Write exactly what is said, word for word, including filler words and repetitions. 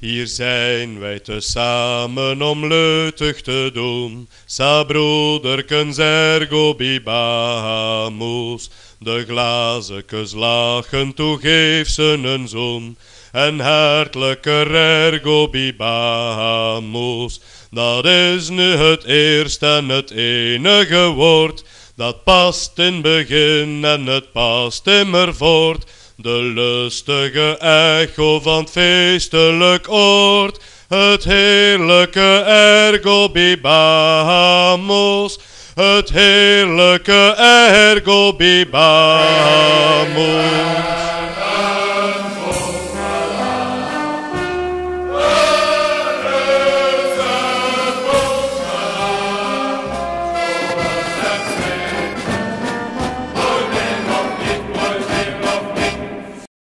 Hier zijn wij tezamen om leutig te doen, sa broederkens ergo bibamus. De glazekes lachen, toe geef ze een zoen, en hartelijker ergo bibamus. Dat is nu het eerste en het enige woord, dat past in begin en het past immer voort. De lustige echo van het feestelijk oord, het heerlijke ergo bibamus, het heerlijke ergo bibamus.